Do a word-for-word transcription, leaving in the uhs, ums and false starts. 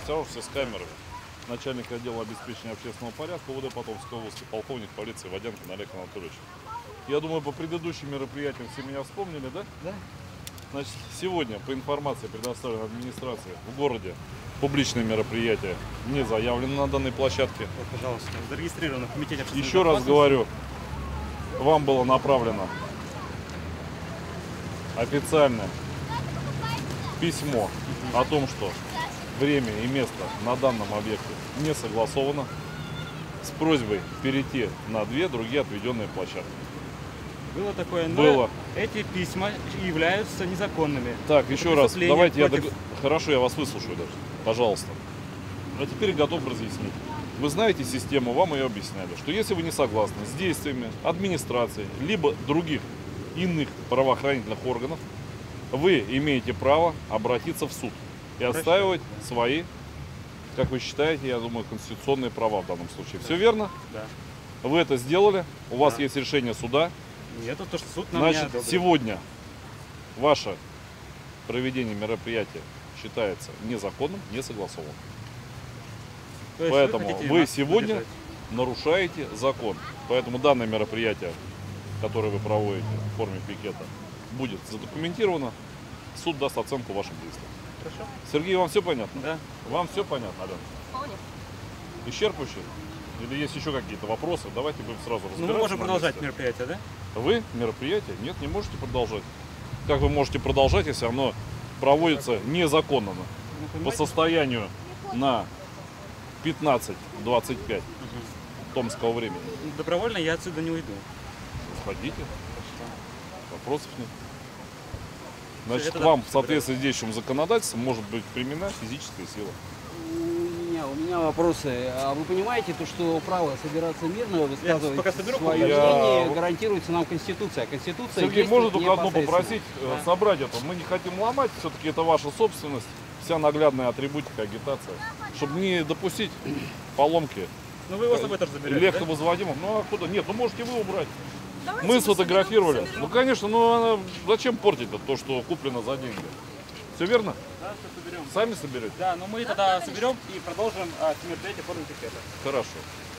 все с камерами. Начальник отдела обеспечения общественного порядка УВД Потомской области, полковник полиции Водянкин Олег Анатольевич. Я думаю, по предыдущим мероприятиям все меня вспомнили, да? Да. Значит, сегодня, по информации, предоставленной администрации, в городе публичные мероприятия не заявлены на данной площадке. Вот, пожалуйста, зарегистрировано в комитете общественной Еще раз безопасности. говорю, вам было направлено официальное письмо о том, что время и место на данном объекте не согласовано, с просьбой перейти на две другие отведенные площадки. Было такое, но Было. эти письма являются незаконными. Так, еще раз, Преступление давайте против- я... дог- Хорошо, я вас выслушаю даже, пожалуйста. А теперь готов разъяснить. Вы знаете систему, вам ее объясняли, что если вы не согласны с действиями администрации, либо других иных правоохранительных органов, вы имеете право обратиться в суд и отстаивать свои, как вы считаете, я думаю, конституционные права в данном случае. Все верно? Да. Вы это сделали, у вас Да. есть решение суда. Нет, это то, что суд нам не Значит, одобрил. сегодня ваше проведение мероприятия считается незаконным, не согласованным. То есть Поэтому хотите вы нас сегодня задержать? нарушаете закон. Поэтому данное мероприятие, которое вы проводите в форме пикета, будет задокументировано. Суд даст оценку вашим действиям. Хорошо? Сергей, вам все понятно? Да. Вам все понятно, Алена? Вполне. Исчерпывающе? Или есть еще какие-то вопросы? Давайте будем сразу Ну, разбираться. мы можем на продолжать месте. мероприятие, да? Вы мероприятие? Нет, не можете продолжать. Как вы можете продолжать, если оно проводится незаконно? Ну, По понимаете? состоянию на пятнадцать двадцать пять томского времени. Добровольно я отсюда не уйду. Сходите, вопросов нет. Значит, Это к да, вам в соответствии с действующим законодательством может быть применена физическая сила. У меня, у меня вопросы. А вы понимаете, то, что право собираться мирно, высказывать пока соберу, свое я- мнение, гарантируется нам Конституция. Конституция Сергей, действует можно только одно непосредственно. попросить, э, собрать это. Мы не хотим ломать, все-таки это ваша собственность, вся наглядная атрибутика, агитация. Чтобы не допустить поломки Ну, вы его с собой тоже заберете, легко да? возводимых. Ну а куда? Нет, ну можете вы убрать. Давайте Мы мы сфотографировали. соберем, соберем. Ну конечно, ну она- зачем портить то, что куплено за деньги? Все верно? Да, все соберем. Сами соберете? Да, но мы тогда соберем и продолжим а, мероприятие в форме пикета. Хорошо.